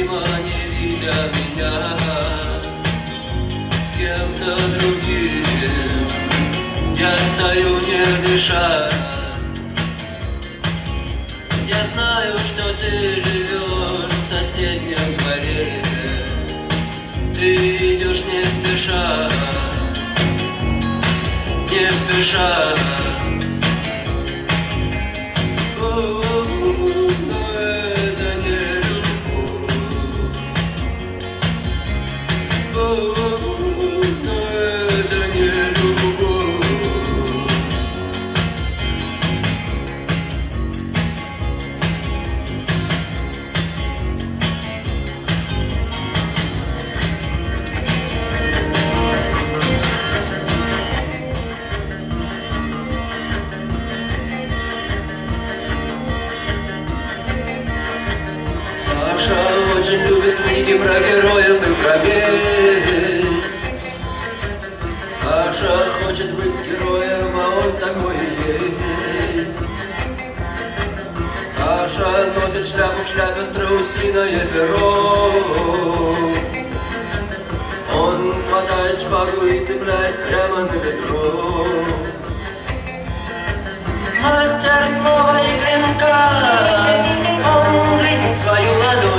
мимо, не видя меня, с кем-то другим я стою, не дыша. Я знаю, что ты живешь в соседнем дворе. Ты идешь не спеша, не спеша. Но это не любовь. Но это не любовь. Саша очень любит книги про героев и про месть. Саша хочет быть героем, а он такой и есть. Саша носит шляпу, в шляпе страусиное перо. Он хватает шпагу и цепляет прямо на бедро. Мастер слова и клинка, он глядит свою ладонь.